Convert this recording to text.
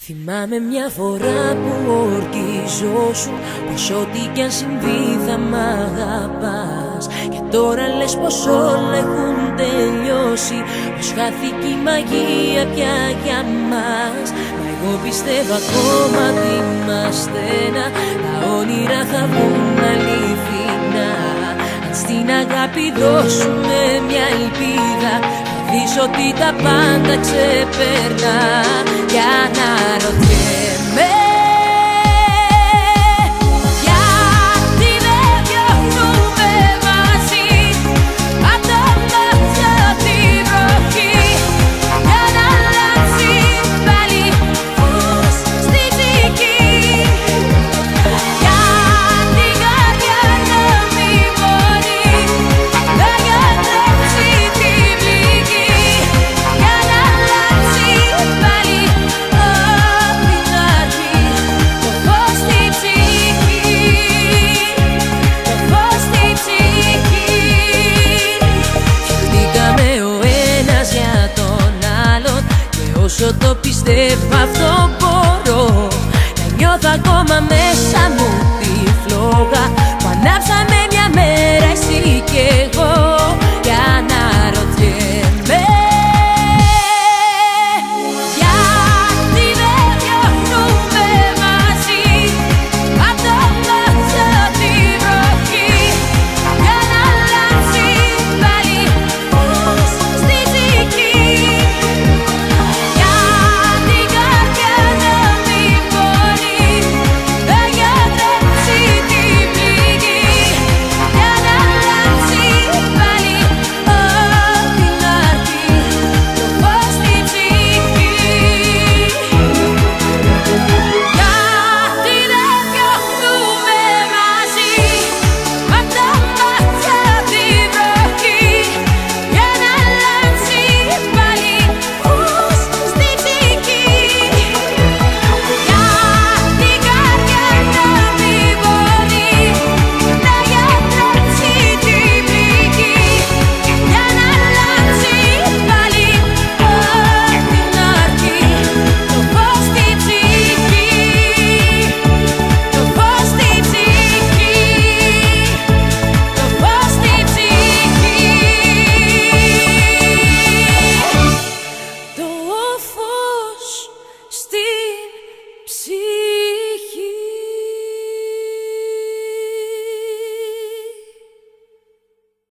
Θυμάμαι μια φορά που ορκιζόσουν πως ό,τι κι αν συμβεί θα μ' αγαπάς. Και τώρα λες πως όλα έχουν τελειώσει, πως χάθηκε η μαγεία πια για μας. Μα εγώ πιστεύω ακόμα ότι είμαστε ένα, τα όνειρα θα βγουν αληθινά. Αν στην αγάπη δώσουμε μια ελπίδα, θα δεις ότι τα πάντα ξεπερνά. Για να ρωτιέμαι γιατί δεν βιώνουμε μαζί, άτομα τη βροχή, για να αλλάξει πάλι φως στη ψυχή. Για την καρδιά να μην μπορεί να γιατρέψει τη πληγή, για να αλλάξει πάλι απ' την αρχή το φως στη ψυχή, το φως στη ψυχή. Φτιαχτήκαμε ο ένας για τον άλλον και όσο το πιστεύω αυτό μπορώ να νιώθω ακόμα μέσα μου τη φλόγα που ανάψαμε μια μέρα εσύ κι εγώ. Για να